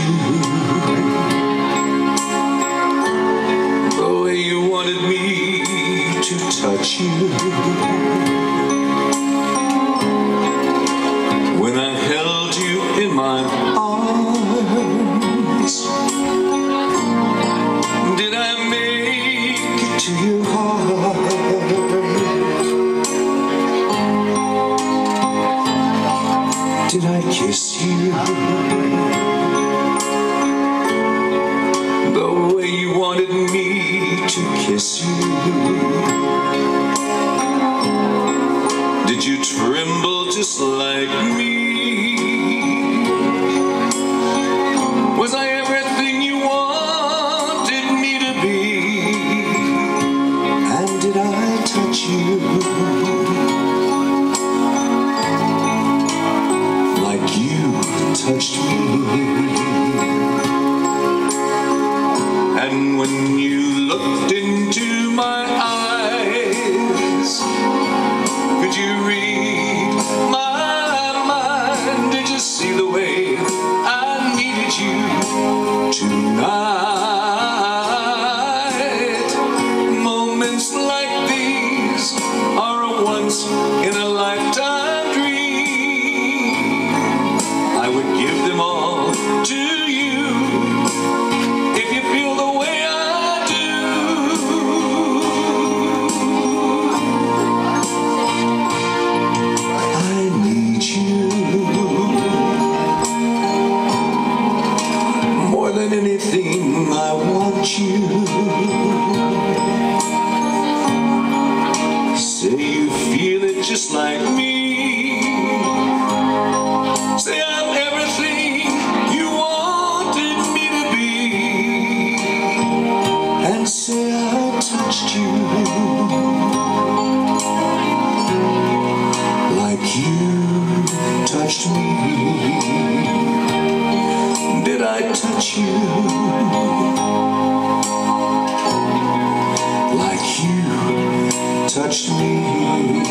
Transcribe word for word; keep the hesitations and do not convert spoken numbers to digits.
the way you wanted me to touch you. When I held you in my arms, did I make it to your heart? Did I kiss you the way you wanted me to kiss you? Did you tremble just like me? Was I everything you wanted me to be? And did I touch you like you touched me? And when you looked into my eyes, could you read my mind? Did you see the way I needed you tonight? Moments like these are a once in a lifetime dream. I would give them all to you if you feel the way I do. I need you more than anything. I want you. Say you feel it just like me. Say I'm everything you wanted me to be. And say I touched you like you touched me. Did I touch you like you touched me?